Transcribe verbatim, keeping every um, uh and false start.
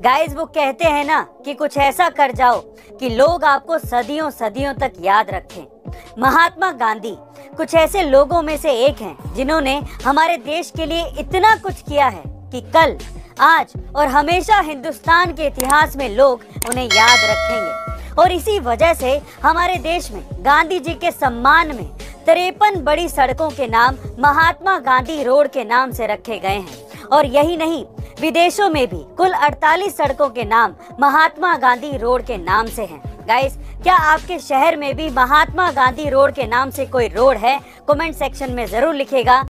Guys वो कहते हैं ना कि कुछ ऐसा कर जाओ कि लोग आपको सदियों सदियों तक याद रखें। महात्मा गांधी कुछ ऐसे लोगों में से एक हैं जिन्होंने हमारे देश के लिए इतना कुछ किया है कि कल, आज और हमेशा हिंदुस्तान के इतिहास में लोग उन्हें याद रखेंगे। और इसी वजह से हमारे देश में गांधी जी के सम्मान में तिरपन बड़ी सड़कों के नाम महात्मा गांधी रोड के नाम से रखे गए हैं। और यही नहीं, विदेशों में भी कुल अड़तालीस सड़कों के नाम महात्मा गांधी रोड के नाम से हैं। गाइस, क्या आपके शहर में भी महात्मा गांधी रोड के नाम से कोई रोड है? कमेंट सेक्शन में जरूर लिखिएगा।